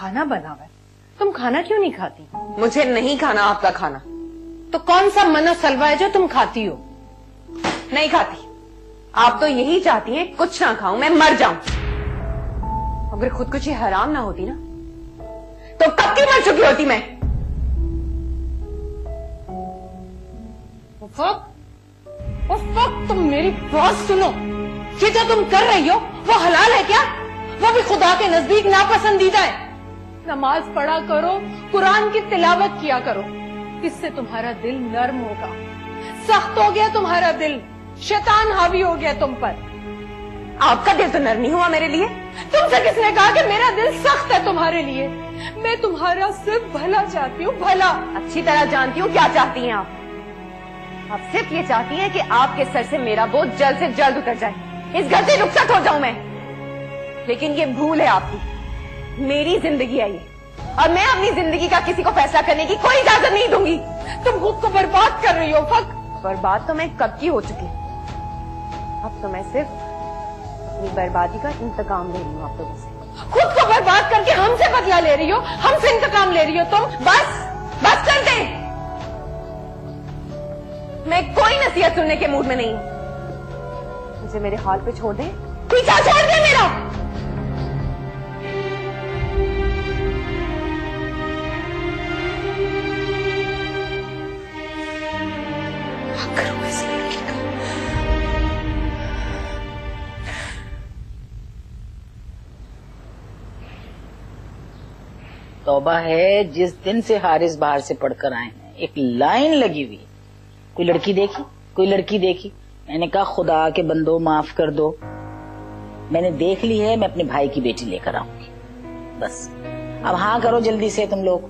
खाना बना हुआ है, तुम खाना क्यों नहीं खाती? मुझे नहीं खाना आपका खाना। तो कौन सा मनो सलवा है जो तुम खाती हो? नहीं खाती। आप तो यही चाहती हैं कुछ ना खाऊं, मैं मर जाऊं। अगर खुदकुशी हराम ना होती ना तो कब की मर चुकी होती मैं। तुम मेरी बात सुनो, ये जो तुम कर रही हो वो हलाल है क्या? वो भी खुदा के नजदीक नापसंदीदा है। नमाज पढ़ा करो, कुरान की तिलावत किया करो, इससे तुम्हारा दिल नर्म होगा। सख्त हो गया तुम्हारा दिल, शैतान हावी हो गया तुम पर। आपका दिल तो नर्म नहीं हुआ मेरे लिए। तुमसे किसने कहा कि मेरा दिल सख्त है तुम्हारे लिए? मैं तुम्हारा सिर्फ भला चाहती हूँ, भला। अच्छी तरह जानती हूँ क्या चाहती हैं आप। आप सिर्फ ये चाहती हैं कि आपके सर से मेरा बोझ जल्द से जल्द उतर जाए, इस घर से रुखसत हो जाऊं मैं। लेकिन ये भूल है आपकी। मेरी जिंदगी है ये, और मैं अपनी जिंदगी का किसी को फैसला करने की कोई इजाजत नहीं दूंगी। तुम खुद को बर्बाद कर रही हो। बर्बाद तो मैं कब की हो चुकी। अब तो मैं सिर्फ अपनी बर्बादी का इंतकाम ले रही हूँ आप लोगों से। खुद को बर्बाद करके हमसे बदला ले रही हो, हमसे इंतकाम ले रही हो तुम। बस कर दे। मैं कोई नसीहत सुनने के मूड में नहीं हूं। मुझे मेरे हाल पे छोड़ दे, पीछा छोड़ दे मेरा। क्या करूं इस लड़की का? तौबा है, जिस दिन से हारिस बाहर से पढ़कर आए हैं एक लाइन लगी हुई। कोई लड़की देखी, कोई लड़की देखी? मैंने कहा खुदा के बंदो माफ कर दो, मैंने देख ली है, मैं अपने भाई की बेटी लेकर आऊंगी। बस अब हाँ करो जल्दी से तुम लोग।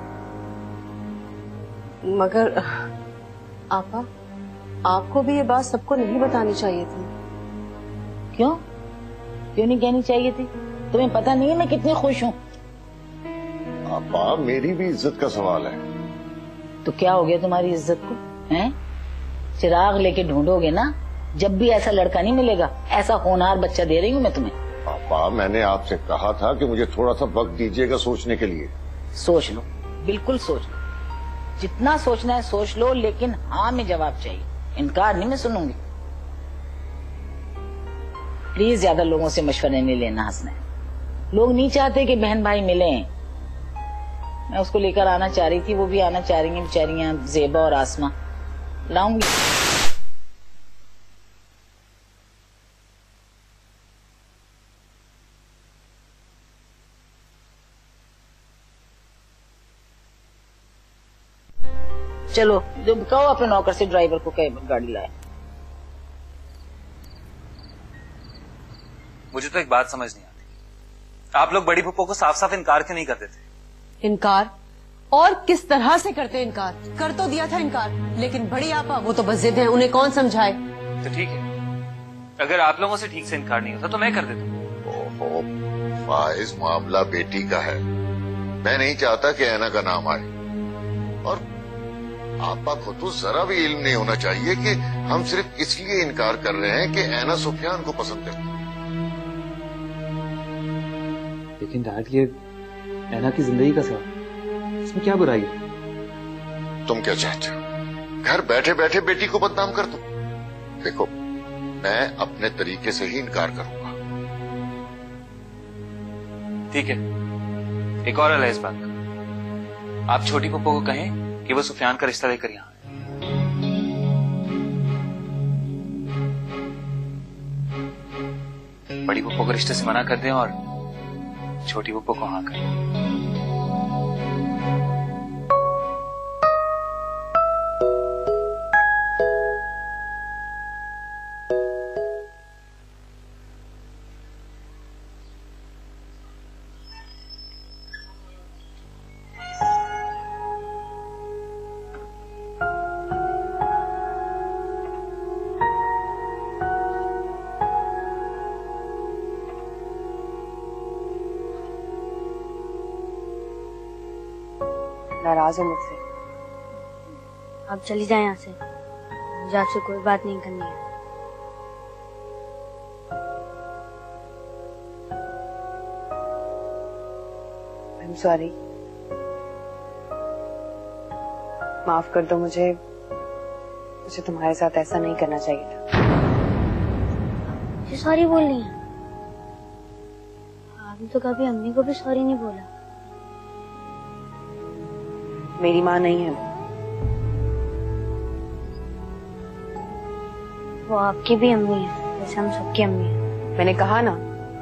मगर आपा, आपको भी ये बात सबको नहीं बतानी चाहिए थी। क्यों नहीं कहनी चाहिए थी? तुम्हें पता नहीं है मैं कितनी खुश हूँ। आपा, मेरी भी इज्जत का सवाल है। तो क्या हो गया तुम्हारी इज्जत को? हैं? चिराग लेके ढूंढोगे ना, जब भी ऐसा लड़का नहीं मिलेगा। ऐसा होनहार बच्चा दे रही हूँ मैं तुम्हें। पापा, मैंने आपसे कहा था कि मुझे थोड़ा सा वक्त दीजिएगा सोचने के लिए। सोच लो, बिल्कुल सोच लो, जितना सोचना है सोच लो, लेकिन हाँ में जवाब चाहिए, इनकार नहीं मैं सुनूंगी। प्लीज ज्यादा लोगों से मशवरे नहीं लेना हंसना। लोग नहीं चाहते कि बहन भाई मिले। मैं उसको लेकर आना चाह रही थी, वो भी आना चाह रही हैं बेचारियां, ज़ेबा और आसमा। लाऊंगी। चलो जो कहो अपने नौकर से ड्राइवर को गाड़ी लाए। मुझे तो एक बात समझ नहीं आती, आप लोग बड़ी फूफो को साफ साफ इनकार क्यों नहीं करते थे? इनकार? और किस तरह से करते इनकार? कर तो दिया था इनकार, लेकिन बड़ी आपा वो तो बस जिद है, उन्हें कौन समझाए। तो ठीक है, अगर आप लोगों से ठीक से इनकार नहीं होता तो मैं कर देता। ओहो, फाइज, मामला बेटी का है। मैं नहीं चाहता कि ऐना का नाम आए। और आपा को तो जरा भी इल्म नहीं होना चाहिए कि हम सिर्फ इसलिए इनकार कर रहे हैं कि ऐना सुफियान को पसंद करती है। लेकिन डैड, ये ऐना की जिंदगी का सवाल, इसमें क्या बुराई है? तुम क्या चाहते हो? घर बैठे बैठे बेटी को बदनाम कर दो? देखो, मैं अपने तरीके से ही इनकार करूंगा। ठीक है, एक और हल है इस बात का। आप छोटी पप्पो को कहें कि वो सुफियान का रिश्ता लेकर यहां आए। बड़ी पप्पो को रिश्ते से मना कर दें और छोटी पप्पो को हाँ करें। नाराज हो मुझसे? आप चली जाए यहाँ से, मुझे आपसे कोई बात नहीं करनी है। आई एम सॉरी, माफ कर दो मुझे तुम्हारे साथ ऐसा नहीं करना चाहिए था। मुझे सॉरी बोलनी है? आपने तो कभी अम्मी को भी सॉरी नहीं बोला। मेरी माँ नहीं है वो आपकी भी अम्मी है, जैसे हम सबकी अम्मी है। मैंने कहा ना,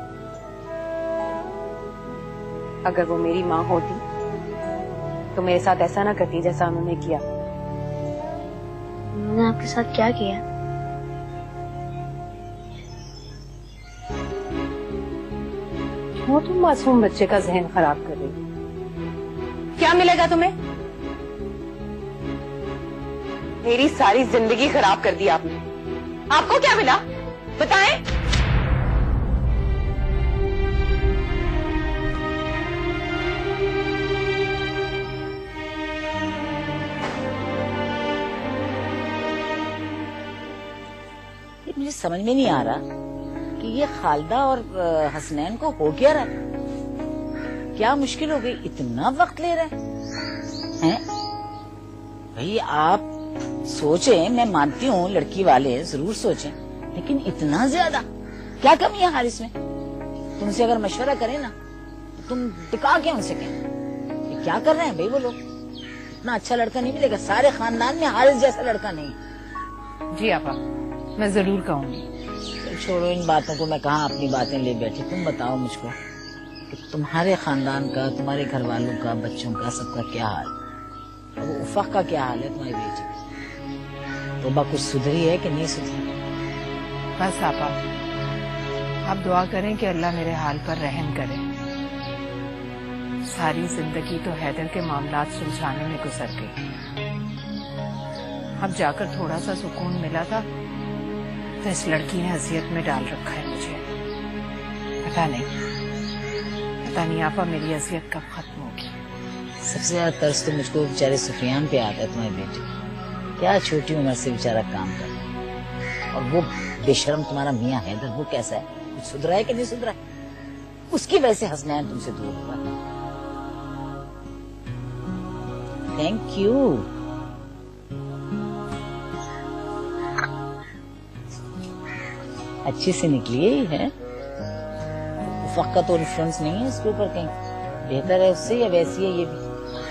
अगर वो मेरी माँ होती तो मेरे साथ ऐसा ना करती जैसा उन्होंने किया। उन्होंने आपके साथ क्या किया? वो तुम मासूम बच्चे का जहन खराब कर रही। क्या मिलेगा तुम्हें? मेरी सारी जिंदगी खराब कर दी आपने। आपको क्या मिला बताएं? मुझे समझ में नहीं आ रहा कि ये खालदा और हसनैन को हो क्या रहा है। क्या मुश्किल हो गई, इतना वक्त ले रहे हैं? भाई आप सोचें, मैं मानती हूँ लड़की वाले जरूर सोचें, लेकिन इतना ज्यादा क्या कमी है हारिस में? तुमसे अगर मशवरा करें ना तो तुम टिका के उनसे कहें ये क्या कर रहे हैं भाई वो लोग। इतना अच्छा लड़का नहीं मिलेगा, सारे खानदान में हारिस जैसा लड़का नहीं। जी आपा, मैं जरूर कहूंगी। छोड़ो इन बातों को, मैं कहाँ अपनी बातें ले बैठी। तुम बताओ मुझको कि तुम्हारे खानदान का, तुम्हारे घर वालों का, बच्चों का, सबका क्या हाल? वो उफक का क्या हाल है तुम्हारी बेटी का? तोबा कुछ सुधरी है कि नहीं सुधरी? बस आपा, आप दुआ करें कि अल्लाह मेरे हाल पर रहम करे। सारी जिंदगी तो हैदर के मामलात सुलझाने में गुजर गई। अब जाकर थोड़ा सा सुकून मिला था तो इस लड़की ने अजियत में डाल रखा है मुझे। पता नहीं आपा मेरी अजियत कब खत्म होगी। सबसे ज्यादा तरस तो मुझको बेचारे सुफियान पे आता है, तुम्हारी बेटी। क्या छोटी उम्र से बेचारा काम कर रहा है, और वो बेशर्म तुम्हारा मियाँ हैदर, वो कैसा है? कुछ सुधरा है कि नहीं सुधरा? उसकी वजह से हसनैन तुमसे दूर हुआ। Thank you. अच्छी से निकली है। उफक का तो इन्फ्लुएंस नहीं है इसके ऊपर कहीं? बेहतर है उससे या वैसी है ये भी?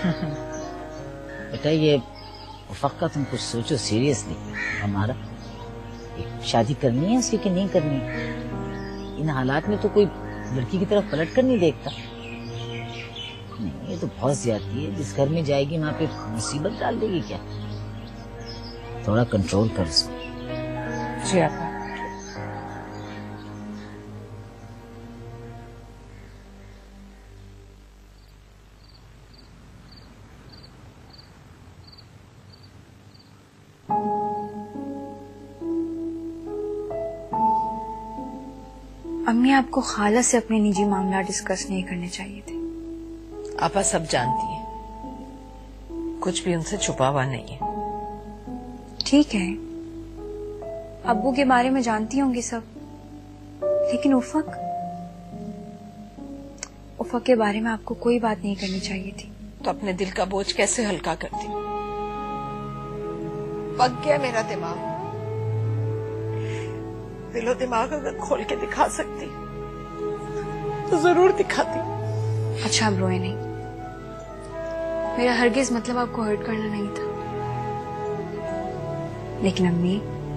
बेटा ये उफक का तुम कुछ सोचो सीरियसली। हमारा शादी करनी है उसकी कि नहीं करनी? इन हालात में तो कोई लड़की की तरफ पलट कर नहीं देखता। नहीं, ये तो बहुत ज्यादती है। जिस घर में जाएगी वहां पे मुसीबत डाल देगी क्या? थोड़ा कंट्रोल कर उसको। जी आपा। अम्मी, आपको खाला से अपने निजी मामला डिस्कस नहीं करने चाहिए थे। आपा सब जानती है, कुछ भी उनसे छुपा हुआ नहीं है। ठीक है, अब्बू के बारे में जानती होंगी सब, लेकिन उफक के बारे में आपको कोई बात नहीं करनी चाहिए थी। तो अपने दिल का बोझ कैसे हल्का करती? पक गया मेरा दिमाग। दिलो दिमाग अगर खोल के दिखा सकती तो जरूर दिखाती। अच्छा अब रोए नहीं, मेरा हरगिज मतलब आपको हर्ट करना नहीं था। लेकिन अम्मी,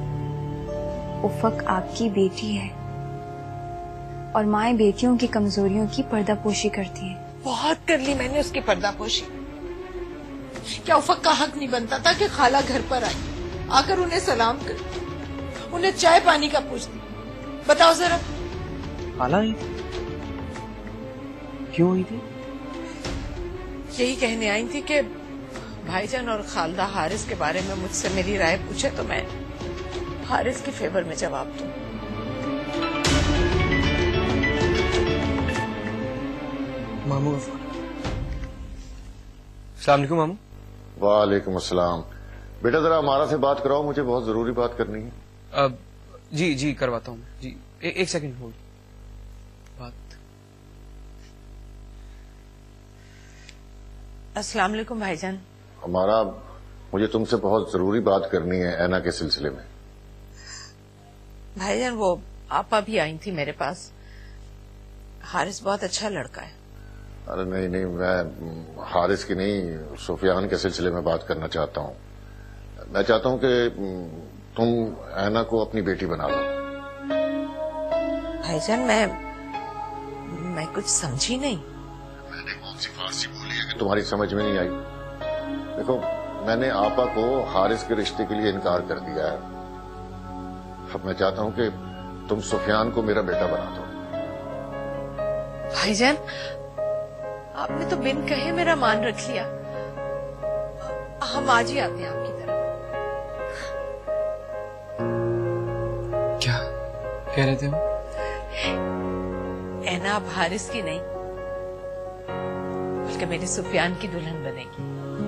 उफक आपकी बेटी है और माएं बेटियों की कमजोरियों की पर्दापोशी करती हैं। बहुत कर ली मैंने उसकी पर्दापोशी। क्या उफक का हक नहीं बनता था कि खाला घर पर आई, आकर उन्हें सलाम कर, उन्हें चाय पानी का पूछती? बताओ जरा। खाला आई क्यों आई थी? यही कहने आई थी कि भाईजान और खालदा हारिस के बारे में मुझसे मेरी राय पूछे तो मैं हारिस के फेवर में जवाब दूं। मामू का फोन। अस्सलाम वालेकुम मामू। वालेकुम अस्सलाम। बेटा जरा हमारा से बात कराओ, मुझे बहुत जरूरी बात करनी है। जी करवाता हूँ जी। एक सेकंड होल्ड। बात अस्सलाम वालेकुम भाईजान। हमारा मुझे तुमसे बहुत जरूरी बात करनी है ऐना के सिलसिले में। भाईजान वो आपा भी आई थी मेरे पास। हारिस बहुत अच्छा लड़का है। अरे नहीं नहीं, मैं हारिस की नहीं, सुफियान के सिलसिले में बात करना चाहता हूँ। मैं चाहता हूँ कि तुम ऐना को अपनी बेटी बना लो। भाईजान मैं कुछ समझी नहीं। मैंने कौन सी फारसी बोली है कि तुम्हारी समझ में नहीं आई? देखो, मैंने आपा को हारिस के रिश्ते के लिए इनकार कर दिया है। अब मैं चाहता हूँ कि तुम सुफियान को मेरा बेटा बना दो। भाईजान आपने तो बिन कहे मेरा मान रख लिया। हम आज ही आते हैं आपकी तरफ। क्या कह रहे थे हम? ऐना अब हारिस की नहीं बल्कि मेरे सुफियान की दुल्हन बनेगी।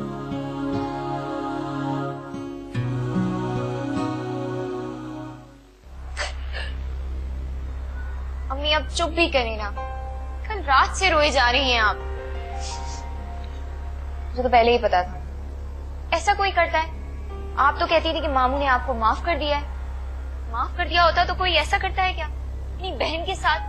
अम्मी अब चुप भी करें ना, कल रात से रोए जा रही हैं आप। मुझे तो पहले ही पता था ऐसा कोई करता है। आप तो कहती थी कि मामू ने आपको माफ कर दिया है। माफ कर दिया होता तो कोई ऐसा करता है क्या अपनी बहन के साथ?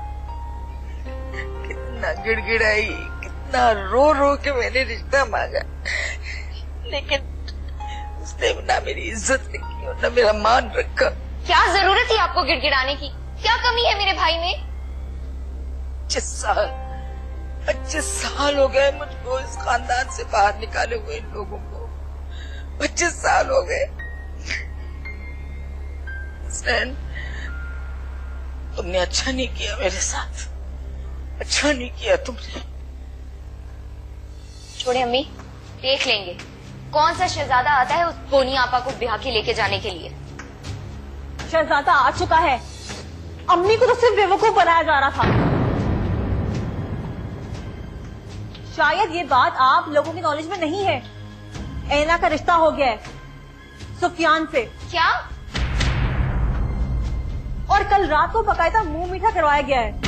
कितना गिड़गिड़ाई, कितना रो रो के मैंने रिश्ता मांगा, लेकिन उसने ना मेरी इज्जत रखी और ना मेरा मान रखा। क्या जरूरत थी आपको गिड़गिड़ाने की? क्या कमी है मेरे भाई में? 25 साल हो गए मुझको इस खानदान से बाहर निकाले हुए। इन लोगों को 25 साल हो गए। तुमने अच्छा नहीं किया मेरे साथ, अच्छा नहीं किया तुमने। छोड़े अम्मी, देख लेंगे कौन सा शहजादा आता है उस बोनी आपा को ब्याह के लेके जाने के लिए। शहजादा आ चुका है। अम्मी को तो सिर्फ बेवकूफ बनाया जा रहा था। शायद ये बात आप लोगों के नॉलेज में नहीं है। ऐना का रिश्ता हो गया है सुफियान से। क्या? और कल रात को बकायदा मुंह मीठा करवाया गया है।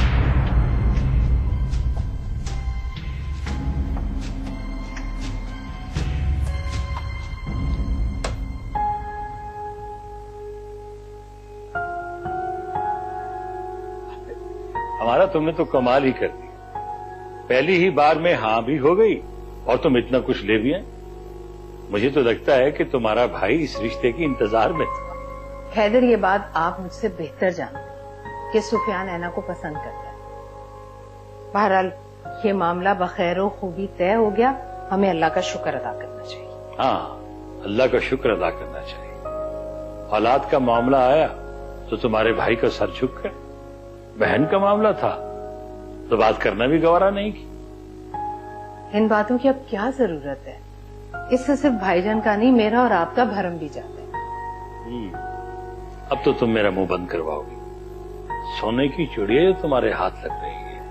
हमारा तुमने तो कमाल ही कर दी। पहली ही बार में हाँ भी हो गई और तुम इतना कुछ ले भी आए। मुझे तो लगता है कि तुम्हारा भाई इस रिश्ते की इंतजार में था। हैदर, ये बात आप मुझसे बेहतर जानते हैं कि सुफियान ऐना को पसंद करता है। बहरहाल ये मामला बखैर खूबी तय हो गया। हमें अल्लाह का शुक्र अदा करना चाहिए। हाँ, अल्लाह का शुक्र अदा करना चाहिए। औलाद का मामला आया तो तुम्हारे भाई का सर झुक गया। बहन का मामला था तो बात करना भी गवारा नहीं की। इन बातों की अब क्या जरूरत है? इससे सिर्फ भाईजान का नहीं, मेरा और आपका भरम भी जाता है। अब तो तुम मेरा मुंह बंद करवाओगी। सोने की चूड़ियां जो तुम्हारे हाथ लग रही है।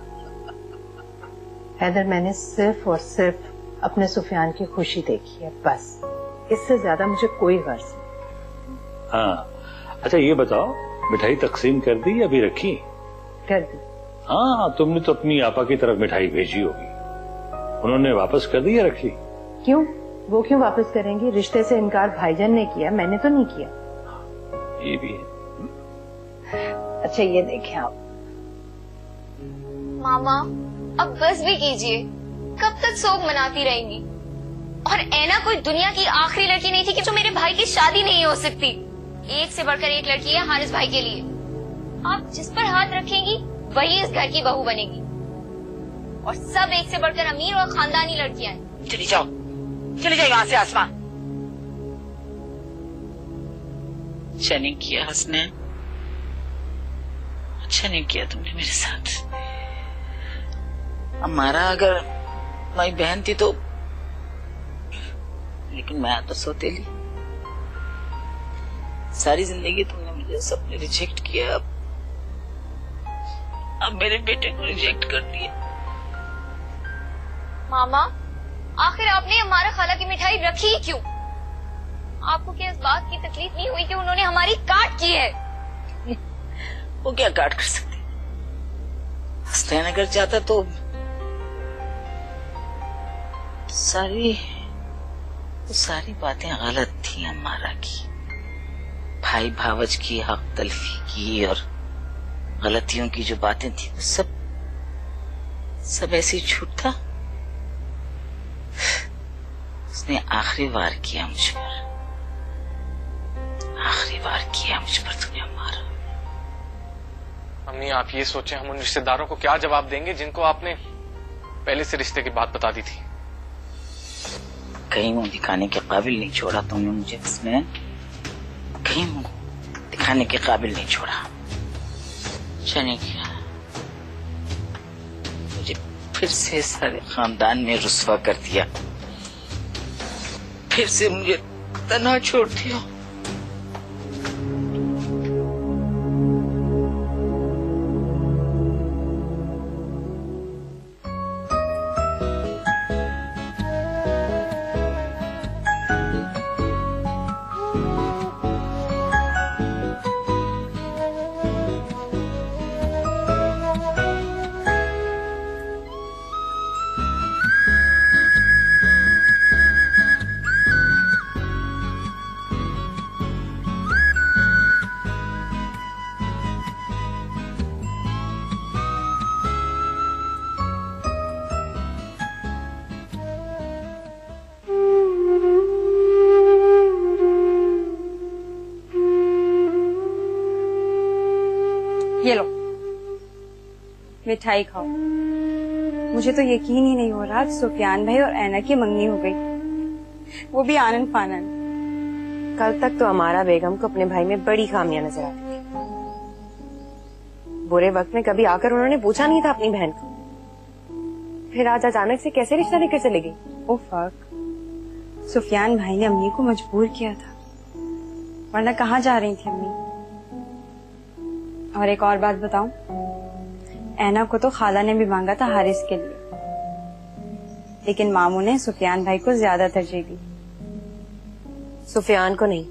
हैदर, मैंने सिर्फ और सिर्फ अपने सुफियान की खुशी देखी है, बस। इससे ज्यादा मुझे कोई गर्ज नहीं। हाँ, अच्छा ये बताओ, मिठाई तकसीम कर दी या अभी रखी? कर दी। हाँ, तुमने तो अपनी आपा की तरफ मिठाई भेजी होगी। उन्होंने वापस कर दी या रखी? क्यों? वो क्यों वापस करेंगी? रिश्ते से इनकार भाईजान ने किया, मैंने तो नहीं किया। ये भी है। अच्छा ये देखें आप। मामा अब बस भी कीजिए, कब तक सोग मनाती रहेंगी? और ऐना कोई दुनिया की आखिरी लड़की नहीं थी कि जो मेरे भाई की शादी नहीं हो सकती। एक से बढ़कर एक लड़की है हारिस भाई के लिए। आप जिस पर हाथ रखेंगी वही इस घर की बहू बनेगी। और सब एक से बढ़कर अमीर और खानदानी लड़कियां हैं। चली जाओ, चली जाओ यहाँ से आसमा। अच्छा नहीं किया हसनैन, अच्छा नहीं किया तुमने मेरे साथ। हमारा अगर मेरी बहन थी तो, लेकिन मैं तो सौतेली। सारी जिंदगी तुमने मुझे सबने रिजेक्ट किया, अब मेरे बेटे को रिजेक्ट कर दिया। मामा आखिर आपने हमारा खाला की मिठाई रखी ही क्यों? आपको क्या इस बात की तकलीफ नहीं हुई कि उन्होंने हमारी काट की है? वो क्या काट कर सकते? हसनैन अगर चाहता तो सारी बातें गलत थी अम्मारा की। भाई भावज की हक तलफी की और गलतियों की जो बातें थी वो सब ऐसे ही झूठ था। उसने आखिरी बार किया मुझ पर, आखिरी बार किया मुझ पर तूने अम्मारा। अम्मी आप ये सोचें हम उन रिश्तेदारों को क्या जवाब देंगे जिनको आपने पहले से रिश्ते की बात बता दी थी। कहीं मुंह दिखाने के काबिल नहीं छोड़ा तुमने मुझे, इसमें कहीं मुंह दिखाने के काबिल नहीं छोड़ा। जाने क्या मुझे फिर से सारे खानदान में रुस्वा कर दिया, फिर से मुझे तन्हा छोड़ दिया। ये लो मिठाई खाओ। मुझे तो यकीन ही नहीं हो रहा कि सुफियान भाई और ऐना की मंगनी हो गई, वो भी आनन फानन। कल तक तो हमारा बेगम को अपने भाई में बड़ी खामियां नजर आती थी। बुरे वक्त में कभी आकर उन्होंने पूछा नहीं था अपनी बहन को, फिर आज अचानक से कैसे रिश्ता लेकर चले गई। ओ फक, सुफियान भाई ने अम्मी को मजबूर किया था, वरना कहाँ जा रही थी अम्मी। और एक और बात बताऊं, ऐना को तो खाला ने भी मांगा था हारिस के लिए, लेकिन मामू ने सुफियान भाई को ज्यादा तरजीह दी। सुफियान को नहीं,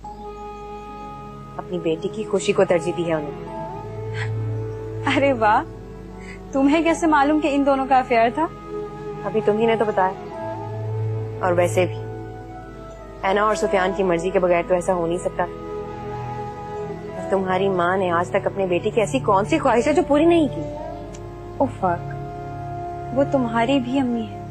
अपनी बेटी की खुशी को तरजीह दी है उन्होंने। अरे वाह, तुम्हें कैसे मालूम कि इन दोनों का अफेयर था? अभी तुम ही ने तो बताया। और वैसे भी ऐना और सुफियान की मर्जी के बगैर तो ऐसा हो नहीं सकता। तुम्हारी माँ ने आज तक अपने बेटी की ऐसी कौन सी ख्वाहिश है जो पूरी नहीं की? ओ फक, वो तुम्हारी भी अम्मी है।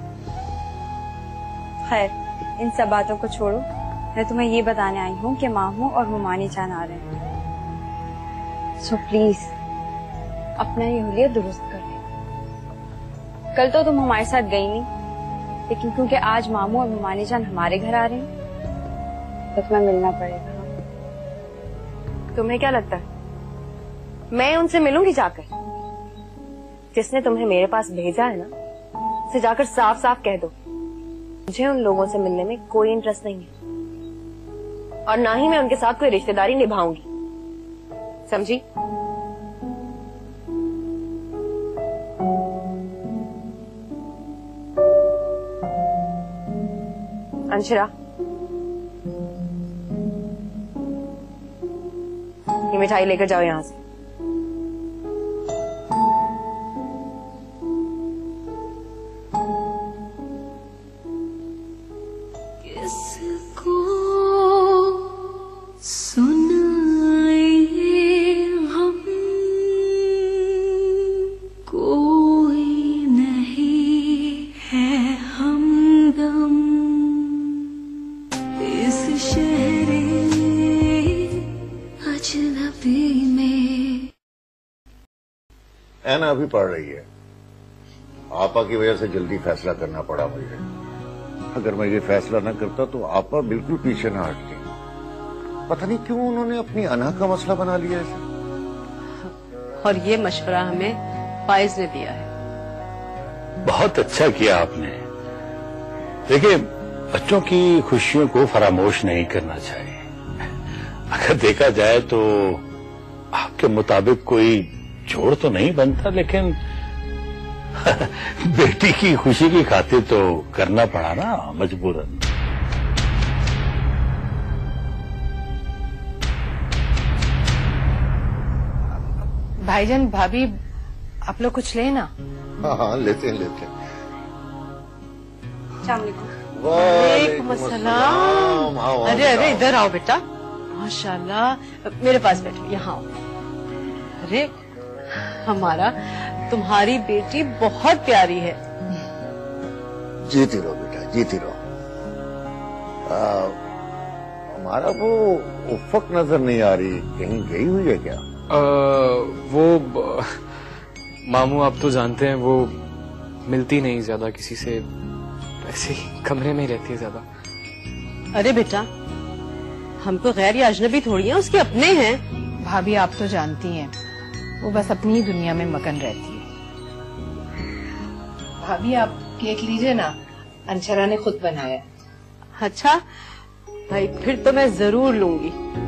खैर, इन सब बातों को छोड़ो, मैं तुम्हें ये बताने आई हूँ कि मामू और मुमानी जान आ रहे हैं। सो प्लीज अपना ये हुलिया दुरुस्त कर ले। कल तो तुम हमारे साथ गई नहीं, लेकिन क्योंकि आज मामू और मुमानी जान हमारे घर आ रहे हैं तो तुम्हें मिलना पड़ेगा। तुम्हें क्या लगता है मैं उनसे मिलूंगी जाकर? जिसने तुम्हें मेरे पास भेजा है ना, उसे जाकर साफ साफ कह दो मुझे उन लोगों से मिलने में कोई इंटरेस्ट नहीं है, और ना ही मैं उनके साथ कोई रिश्तेदारी निभाऊंगी, समझी? अंशरा, ये मिठाई लेकर जाओ यहां से। किसको सुनाएंगे हम, कोई नहीं है हमदम इस शहरे अजनबी में। ऐना अभी पढ़ रही है, आपा की वजह से जल्दी फैसला करना पड़ा मुझे। अगर मैं ये फैसला न करता तो आपा बिल्कुल पीछे न हटती। पता नहीं क्यों उन्होंने अपनी अना का मसला बना लिया इसे। और ये मशवरा हमें फाइज ने दिया है। बहुत अच्छा किया आपने। देखिए, बच्चों की खुशियों को फरामोश नहीं करना चाहिए। अगर देखा जाए तो आपके मुताबिक कोई जोड़ तो नहीं बनता, लेकिन बेटी की खुशी की खातिर तो करना पड़ा ना, मजबूरन। भाईजान, भाभी, आप लोग कुछ लेना? हाँ हाँ, लेते हैं लेते हैं। वालेकुम अस्सलाम। अरे अरे इधर आओ बेटा, माशाल्लाह। मेरे पास बैठो, यहाँ आओ। अरे हमारा तुम्हारी बेटी बहुत प्यारी है। जीती रहो बेटा, जीती रहो। हमारा वो उफक नजर नहीं आ रही, कहीं गई हुई है क्या? मामू आप तो जानते हैं वो मिलती नहीं ज्यादा किसी से, ऐसे ही कमरे में ही रहती है ज्यादा। अरे बेटा हम तो गैर या अजनबी थोड़ी हैं, उसके अपने हैं। भाभी आप तो जानती हैं वो बस अपनी ही दुनिया में मगन रहती है। भाभी आप केक लीजिए ना, अंशरा ने खुद बनाया। अच्छा भाई, फिर तो मैं जरूर लूंगी।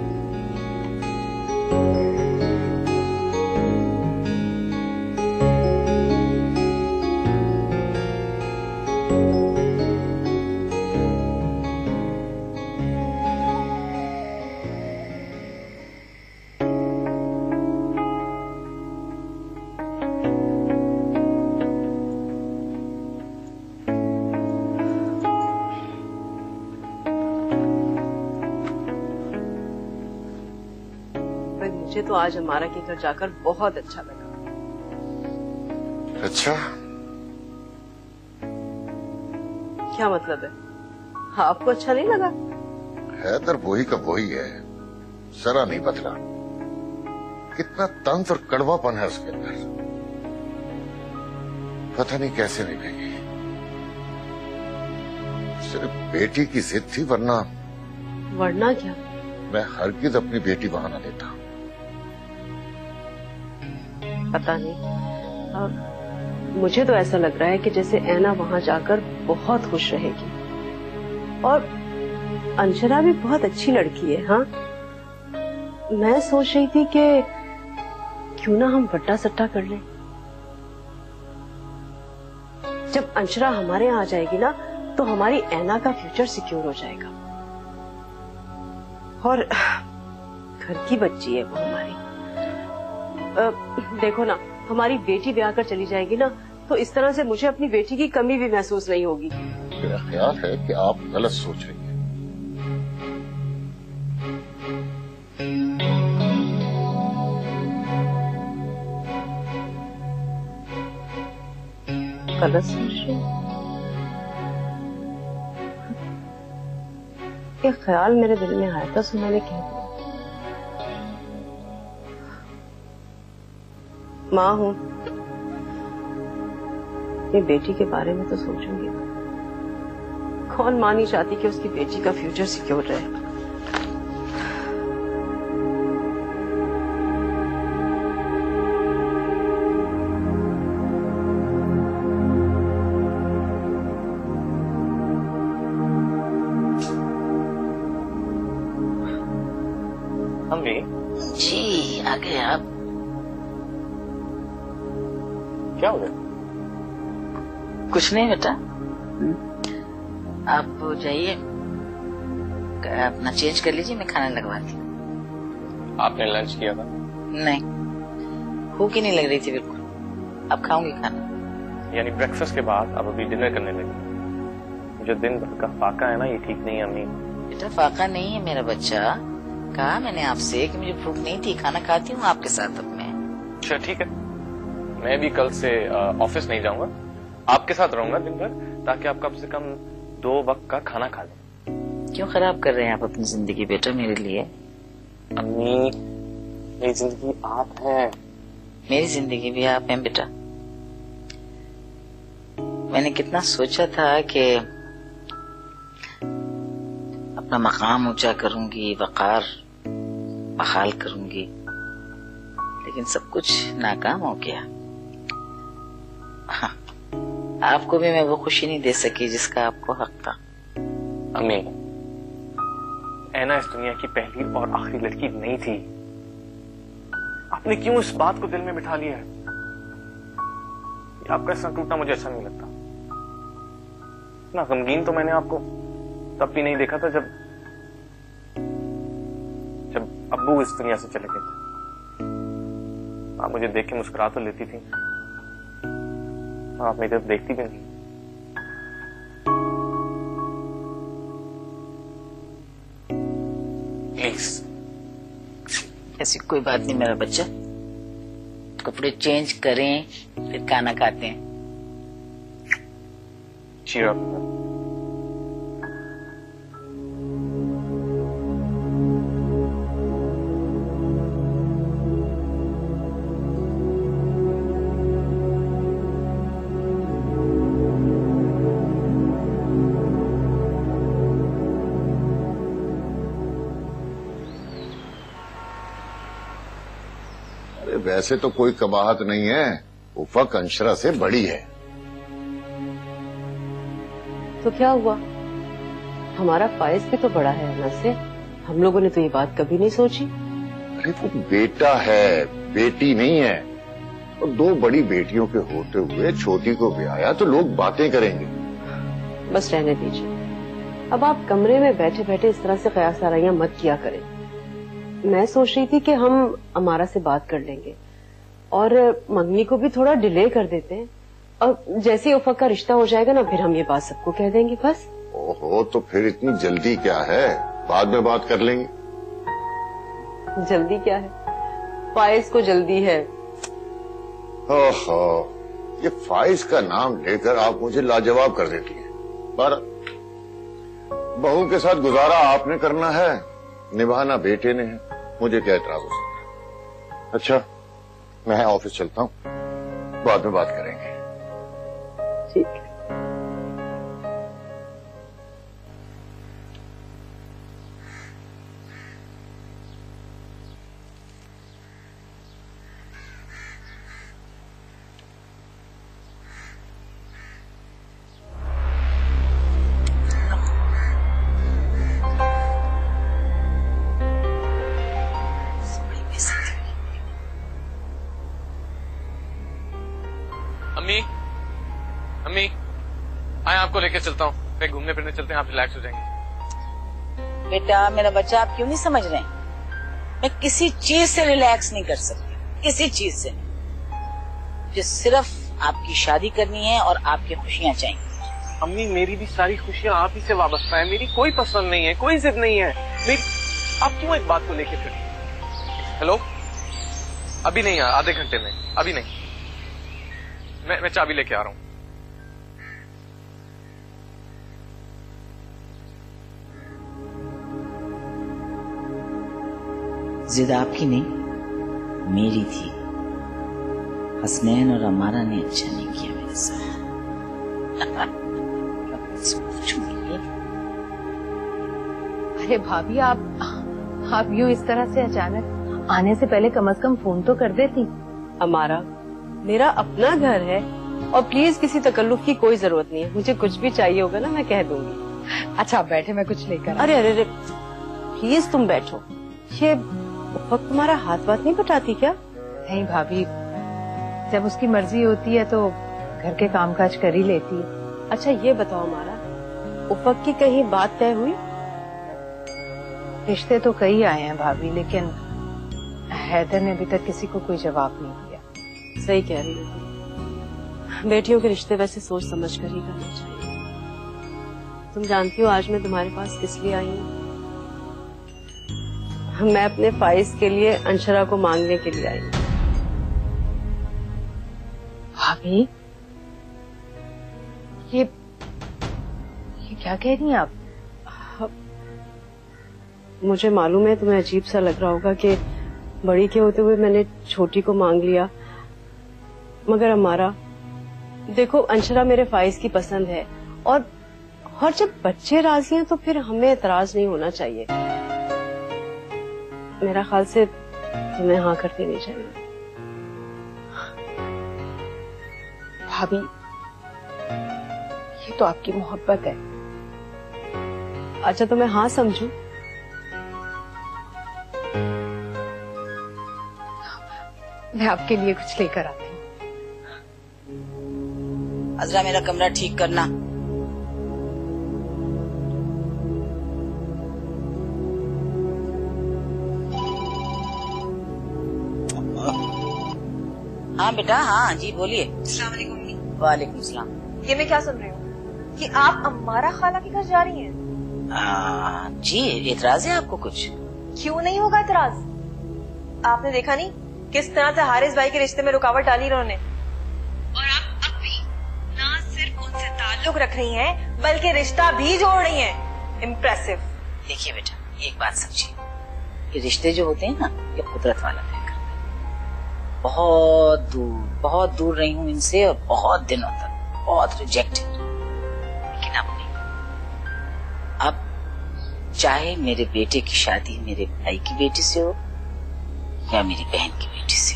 मुझे तो आज हमारा के घर जाकर बहुत अच्छा लगा। अच्छा, क्या मतलब है? आपको अच्छा नहीं लगा? हैदर वही का वही है, जरा नहीं बदला। कितना तंज और कड़वापन है उसके अंदर, पता नहीं कैसे निभेगी। सिर्फ बेटी की जिद थी, वरना क्या? मैं हरगिज अपनी बेटी वहां न देता। पता नहीं, मुझे तो ऐसा लग रहा है कि जैसे ऐना वहां जाकर बहुत खुश रहेगी। और अंशरा भी बहुत अच्छी लड़की है। हाँ, मैं सोच रही थी कि क्यों ना हम बट्टा सट्टा कर लें। जब अंशरा हमारे यहाँ आ जाएगी ना, तो हमारी ऐना का फ्यूचर सिक्योर हो जाएगा। और घर की बच्ची है वो हमारी। देखो ना, हमारी बेटी ब्याह कर चली जाएगी ना, तो इस तरह से मुझे अपनी बेटी की कमी भी महसूस नहीं होगी। मेरा ख्याल है कि आप गलत सोच रही हैं। गलत सोच रही? ये ख्याल मेरे दिल में आया था, सो मैंने कह दिया। माँ हूं, ये बेटी के बारे में तो सोचूंगी। कौन माँ नहीं चाहती कि उसकी बेटी का फ्यूचर सिक्योर रहे। अम्मी जी आ गए आप। क्या हो गया? कुछ नहीं बेटा, आप जाइए अपना चेंज कर लीजिए, मैं खाना लगवाती हूँ। आपने लंच किया था? नहीं, भूख ही नहीं लग रही थी बिल्कुल। अब खाऊंगी खाना। यानी ब्रेकफास्ट के बाद अब अभी डिनर करने लगी। जो दिन भर का फाका है ना, ये ठीक नहीं है अम्मी। बेटा फाका नहीं है मेरा बच्चा, कहा मैंने आपसे कि मुझे भूख नहीं थी, खाना खाती हूँ आपके साथ अब मैं। अच्छा ठीक है, मैं भी कल से ऑफिस नहीं जाऊंगा, आपके साथ रहूंगा दिन भर, ताकि आप कम से कम 2 वक्त का खाना खा लें। क्यों खराब कर रहे हैं आप अपनी जिंदगी बेटा मेरे लिए? अम्मी, मेरी जिंदगी आप हैं। मेरी जिंदगी भी आप हैं बेटा। मैंने कितना सोचा था कि अपना मकाम ऊंचा करूंगी, वकार बहाल करूंगी, लेकिन सब कुछ नाकाम हो गया। हाँ, आपको भी मैं वो खुशी नहीं दे सकी जिसका आपको हक था। अम्मी, ऐना इस दुनिया की पहली और आखिरी लड़की नहीं थी। आपने क्यों इस बात को दिल में बिठा लिया है? आपका ऐसा टूटना मुझे अच्छा नहीं लगता। ना गमगीन तो मैंने आपको तब भी नहीं देखा था जब अब्बू इस दुनिया से चले गए थे। आप मुझे देख के मुस्कुरा तो लेती थी, आप मेरी तरफ देखती भी नहीं। प्लीज। ऐसी कोई बात नहीं मेरा बच्चा, कपड़े चेंज करें फिर खाना खाते हैं। Cheer up. वैसे तो कोई कबाहत नहीं है, उफक अंशरा से बड़ी है। तो क्या हुआ, हमारा फाइज भी तो बड़ा है अन्ना से। हम लोगों ने तो ये बात कभी नहीं सोची। अरे वो बेटा है, बेटी नहीं है। और दो बड़ी बेटियों के होते हुए छोटी को ब्याया तो लोग बातें करेंगे। बस रहने दीजिए। अब आप कमरे में बैठे बैठे इस तरह से कयास आराइयां मत किया करें। मैं सोच रही थी कि हम अमारा से बात कर लेंगे और मंगनी को भी थोड़ा डिले कर देते हैं, और जैसे ही उफक का रिश्ता हो जाएगा ना फिर हम ये बात सबको कह देंगे बस। ओहो, तो फिर इतनी जल्दी क्या है, बाद में बात कर लेंगे। जल्दी क्या है, फाइज को जल्दी है। ओहो, ये फाइज का नाम लेकर आप मुझे लाजवाब कर देती हैं। पर बहू के साथ गुजारा आपने करना है, निभाना बेटे ने है, मुझे क्या एतराज हो सकता है। अच्छा, मैं ऑफिस चलता हूँ, बाद में बात करेंगे। ठीक है। अम्मी, अम्मी, आए आपको लेकर चलता हूँ, कहीं घूमने फिरने चलते हैं, आप रिलैक्स हो जाएंगे। बेटा मेरा बच्चा, आप क्यों नहीं समझ रहे हैं? मैं किसी चीज से रिलैक्स नहीं कर सकती, किसी चीज से नहीं। मुझे सिर्फ आपकी शादी करनी है और आपकी खुशियां चाहिए। अम्मी, मेरी भी सारी खुशियां आप ही से वाबस्ता है, मेरी कोई पसंद नहीं है, कोई जिद नहीं है मेरी। आप क्यों एक बात को लेके फिर? हेलो, अभी नहीं, आधे घंटे में, अभी नहीं। मैं चाबी लेके आ रहा हूँ। जिद आपकी नहीं, मेरी थी। हसनैन और अमारा ने अच्छा नहीं किया मेरे साथ। अरे भाभी, आप यूं इस तरह से अचानक आने से पहले कम से कम फोन तो कर देती। अमारा, मेरा अपना घर है और प्लीज किसी तकल्लुफ की कोई जरूरत नहीं है। मुझे कुछ भी चाहिए होगा ना मैं कह दूंगी। अच्छा आप बैठे, मैं कुछ लेकर। अरे अरे अरे, प्लीज तुम बैठो। ये वक्त तुम्हारा हाथ बात नहीं बटाती क्या? नहीं भाभी, जब उसकी मर्जी होती है तो घर के कामकाज कर ही लेती है। अच्छा ये बताओ हमारा, उफक की कहीं बात तय हुई? रिश्ते तो कई आए हैं भाभी, लेकिन हैदर ने अभी तक किसी को कोई जवाब नहीं दिया। सही कह रही हो, बेटियों के रिश्ते वैसे सोच समझ कर ही करना चाहिए। तुम जानती हो आज मैं तुम्हारे पास किस लिए आई हूँ? मैं अपने फाइज के लिए अंशरा को मांगने के लिए आई हूँ। भाभी, ये क्या कह रही हैं आप? मुझे मालूम है तुम्हें अजीब सा लग रहा होगा कि बड़ी के होते हुए मैंने छोटी को मांग लिया, मगर हमारा देखो, अंशरा मेरे फाइज की पसंद है और जब बच्चे राजी हैं तो फिर हमें एतराज नहीं होना चाहिए। मेरा ख्याल से तुम्हें हाँ कर देनी चाहिए। भाभी, ये तो आपकी मोहब्बत है। अच्छा तो मैं हाँ समझूं? मैं आपके लिए कुछ लेकर आती हूँ। अजरा, मेरा कमरा ठीक करना। हाँ बेटा, हाँ जी बोलिए। अस्सलाम वालेकुम। वालेकुम सलाम। ये मैं क्या सुन रही हूँ कि आप अम्मारा खाला के घर जा रही हैं? जी, एतराज है आपको कुछ? क्यों नहीं होगा इतराज? आपने देखा नहीं किस तरह से हारिस भाई के रिश्ते में रुकावट डाली इन्होंने, और आप अब भी ना सिर्फ उनसे ताल्लुक रख रही हैं बल्कि रिश्ता भी जोड़ रही हैं। इम्प्रेसिव। देखिए बेटा, एक बात समझिए, ये रिश्ते जो होते हैं ना, ये कुदरत वाला तय करता है। बहुत दूर रही हूँ इनसे और बहुत दिनों तक, बहुत रिजेक्ट, लेकिन अब नहीं। अब चाहे मेरे बेटे की शादी मेरे भाई की बेटी से हो या मेरी बहन की बेटी से,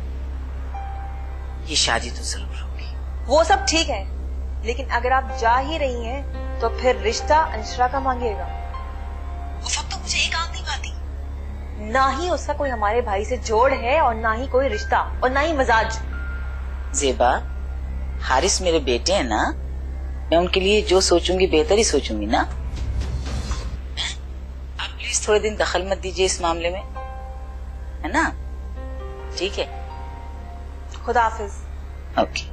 ये शादी तो जरूर होगी। वो सब ठीक है, लेकिन अगर आप जा ही रही हैं तो फिर रिश्ता अंशरा का मांगिएगा। उस वक्त तो मुझे एक आंख नहीं पाती, ना ही उसका कोई हमारे भाई से जोड़ है और ना ही कोई रिश्ता और ना ही मजाज। जेबा, हारिस मेरे बेटे हैं ना, मैं उनके लिए जो सोचूंगी बेहतर ही सोचूंगी ना। आप प्लीज थोड़े दिन दखल मत दीजिए इस मामले में, है ना? ठीक है, खुदा हाफिज। ओके।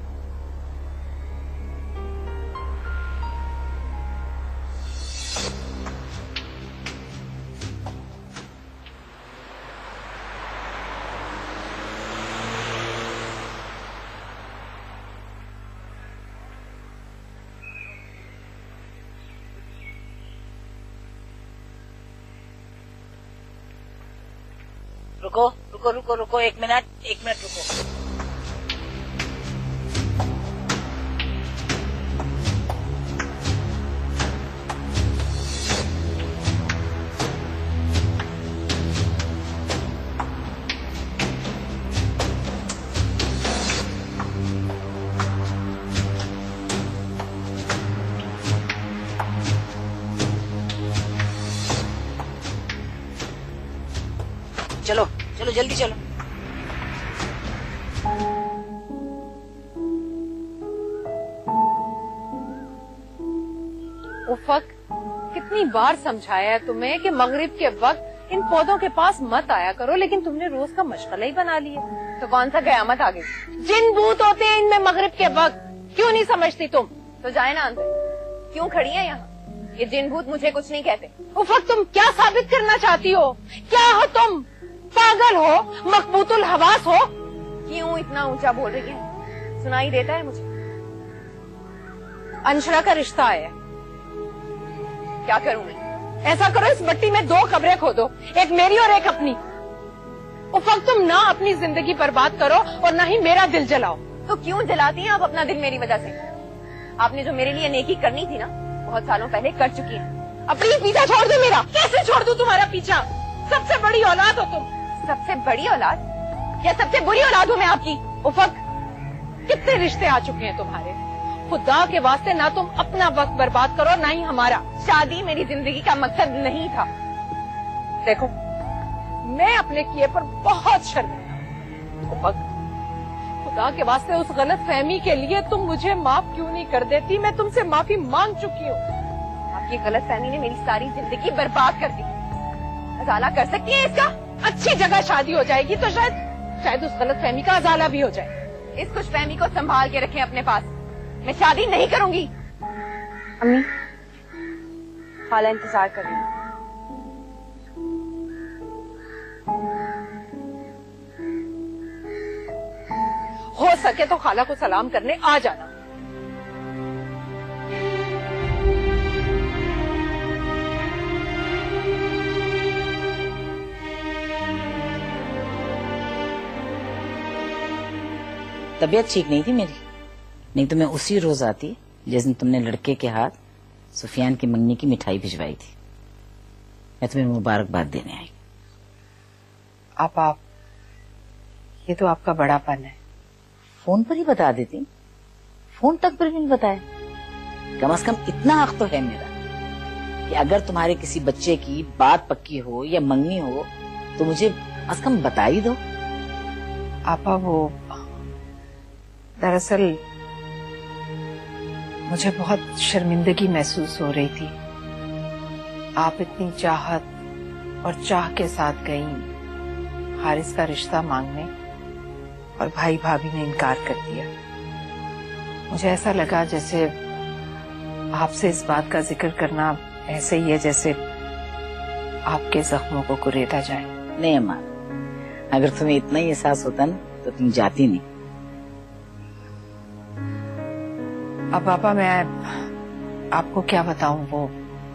रुको, एक मिनट रुको। चलो जल्दी चलो। उफक, कितनी बार समझाया है तुम्हें कि मगरिब के वक्त इन पौधों के पास मत आया करो, लेकिन तुमने रोज का मशगला ही बना लिया। तो कौन सा कयामत आ गई? जिन भूत होते हैं इनमें मगरिब के वक्त, क्यों नहीं समझती तुम? तो जाए ना अंदर, क्यों खड़ी है यहाँ? ये जिन भूत मुझे कुछ नहीं कहते। उफक, तुम क्या साबित करना चाहती हो? क्या हो तुम? पागल हो? मकबूतुल हवास हो? क्यों इतना ऊंचा बोल रही है? सुनाई देता है मुझे। अंशरा का रिश्ता आया। क्या करूं मैं? ऐसा करो, इस मट्टी में 2 कब्रें खोदो, एक मेरी और एक अपनी। उफक, तुम ना अपनी जिंदगी बर्बाद करो और ना ही मेरा दिल जलाओ। तो क्यों जलाती हैं आप अपना दिल मेरी वजह से? आपने जो मेरे लिए नेकी करनी थी ना, बहुत सालों पहले कर चुकी हैं। अपनी पीछा छोड़ दो मेरा। कैसे छोड़ दूं तुम्हारा पीछा? सबसे बड़ी औलाद हो तुम। सबसे बड़ी औलाद या सबसे बुरी औलाद हूँ मैं आपकी? उफक, कितने रिश्ते आ चुके हैं तुम्हारे। खुदा के वास्ते ना तुम अपना वक्त बर्बाद करो ना ही हमारा। शादी मेरी जिंदगी का मकसद नहीं था। देखो, मैं अपने किए पर बहुत शर्मिंदा। उफक, खुदा के वास्ते उस गलत फहमी के लिए तुम मुझे माफ क्यों नहीं कर देती? मैं तुमसे माफी मांग चुकी हूँ। आपकी गलत फहमी ने मेरी सारी जिंदगी बर्बाद कर दी। अजाला कर सकती है इसका? अच्छी जगह शादी हो जाएगी तो शायद उस गलत फहमी का अजाला भी हो जाए। इस खुश फहमी को संभाल के रखें अपने पास। मैं शादी नहीं करूंगी। अम्मी, खाला इंतजार कर रही है। हो सके तो खाला को सलाम करने आ जाना। तबीयत ठीक नहीं थी मेरी, नहीं तो मैं उसी रोज आती जिस दिन तुमने लड़के के हाथ सुफियान की मंगनी की मिठाई भिजवाई थी। मैं तुम्हें मुबारकबाद देने आई। आप ये तो आपका बड़ापन है। फोन पर ही बता देती, फोन तक पर भी नहीं बताया। कम से कम इतना हक तो है मेरा कि अगर तुम्हारे किसी बच्चे की बात पक्की हो या मंगनी हो तो मुझे कम से कम बता ही दो। आपा, वो दरअसल मुझे बहुत शर्मिंदगी महसूस हो रही थी। आप इतनी चाहत और चाह के साथ गईं हारिस का रिश्ता मांगने और भाई भाभी ने इनकार कर दिया। मुझे ऐसा लगा जैसे आपसे इस बात का जिक्र करना ऐसे ही है जैसे आपके जख्मों को कुरेदा जाए। नहीं अम्मा, अगर तुम्हें इतना ही एहसास होता ना तो तुम जाती नहीं। अब पापा मैं आपको क्या बताऊं, वो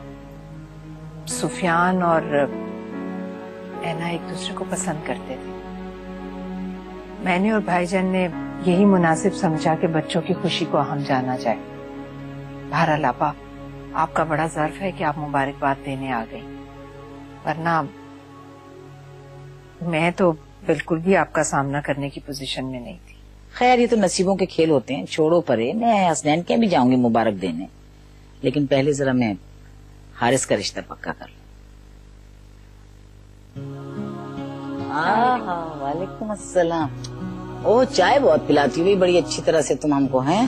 सुफियान और ऐना एक दूसरे को पसंद करते थे। मैंने और भाईजान ने यही मुनासिब समझा कि बच्चों की खुशी को हम जाना जाए। बहरहाल आपा, आपका बड़ा ज़र्फ है कि आप मुबारकबाद देने आ गई, वरना मैं तो बिल्कुल भी आपका सामना करने की पोजीशन में नहीं थी। खैर ये तो नसीबों के खेल होते हैं, छोड़ो परे। मैं हसनैन के भी जाऊंगी मुबारक देने, लेकिन पहले जरा मैं हारिस का रिश्ता पक्का कर लूं। वालेकुम अस्सलाम। ओ चाय बहुत पिलाती हुई बड़ी अच्छी तरह से तुम हमको हैं।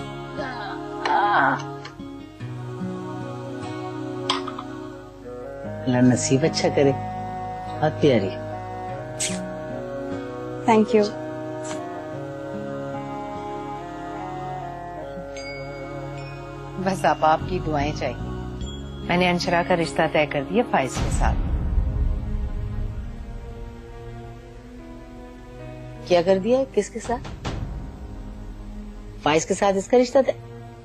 अल्लाह नसीब अच्छा करे। बहुत प्यारी। Thank you. बस आपकी दुआएं चाहिए। मैंने अंशरा का रिश्ता तय कर दिया फाइज के साथ। क्या कर दिया? किसके साथ? फाइज के साथ इसका रिश्ता तय?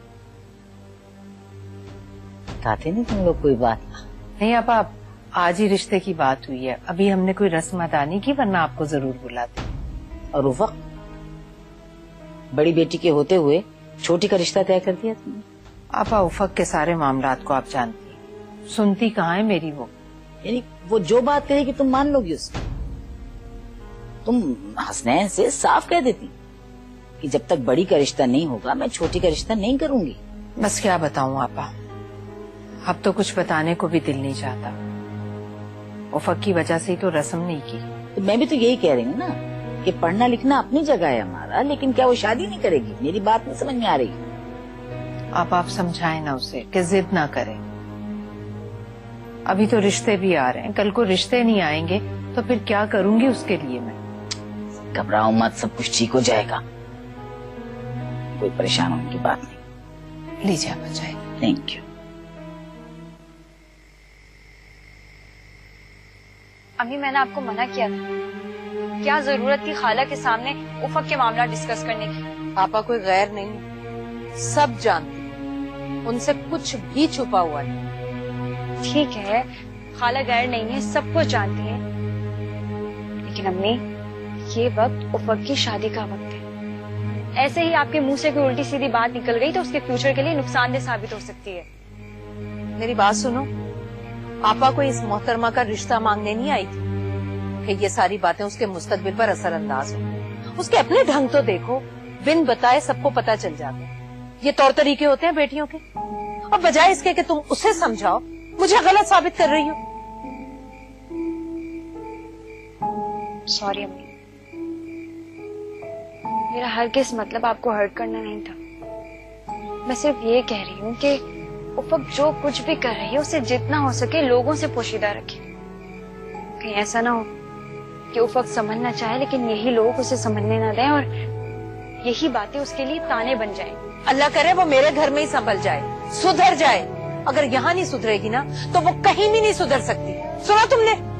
बताते नहीं तुम लोग कोई बात? नहीं आप आज ही रिश्ते की बात हुई है, अभी हमने कोई रस्म अदा नहीं की, वरना आपको जरूर बुलाते। और उफक, बड़ी बेटी के होते हुए छोटी का रिश्ता तय कर दिया तुमने? आपा उफक के सारे मामलात को आप जानती हैं, सुनती कहाँ है मेरी वो। यानी वो जो बात करेगी तुम मान लोगी उसको? तुम हसनैन से साफ कह देती कि जब तक बड़ी का रिश्ता नहीं होगा मैं छोटी का रिश्ता नहीं करूंगी। बस क्या बताऊं आपा, अब तो कुछ बताने को भी दिल नहीं चाहता। उफक की वजह से ही तो रस्म नहीं की। तो मैं भी तो यही कह रही हूँ ना कि पढ़ना लिखना अपनी जगह है हमारा, लेकिन क्या वो शादी नहीं करेगी? मेरी बात नहीं समझ में आ रही। आप समझाएं ना उसे कि जिद ना करे। अभी तो रिश्ते भी आ रहे हैं, कल को रिश्ते नहीं आएंगे तो फिर क्या करूंगी उसके लिए मैं। घबराओ मत, सब कुछ ठीक हो जाएगा, कोई परेशान होने की बात नहीं। लीजिए आप चाय। Thank you. अम्मी मैंने आपको मना किया था, क्या जरूरत थी खाला के सामने उफक के मामला डिस्कस करने की? पापा कोई गैर नहीं, सब जानती हैं, उनसे कुछ भी छुपा हुआ नहीं। ठीक है, खाला गैर नहीं है, सब कुछ जानती है, लेकिन अम्मी ये वक्त उफक की शादी का वक्त है। ऐसे ही आपके मुंह से कोई उल्टी सीधी बात निकल गई तो उसके फ्यूचर के लिए नुकसानदेह साबित हो सकती है। मेरी बात सुनो, आपा को इस मोहतरमा का रिश्ता मांगने नहीं आई थी कि ये सारी बातें उसके मुस्तकबिल पर असरअंदाज हो। उसके अपने ढंग तो देखो, बिन बताए सबको पता चल जाता है। ये तौर तरीके होते हैं बेटियों के। और बजाय इसके कि तुम उसे समझाओ, मुझे गलत साबित कर रही हो। सॉरी अम्मी, मेरा हरगिज़ मतलब आपको हर्ट करना नहीं था। मैं सिर्फ ये कह रही हूँ कि उफक जो कुछ भी कर रही है उसे जितना हो सके लोगों से पोशीदा रखे। कहीं ऐसा ना हो कि उफक समझना चाहे लेकिन यही लोग उसे समझने ना दें और यही बातें उसके लिए ताने बन जाएं। अल्लाह करे वो मेरे घर में ही संभल जाए, सुधर जाए। अगर यहाँ नहीं सुधरेगी ना तो वो कहीं भी नहीं सुधर सकती। सुना तुमने?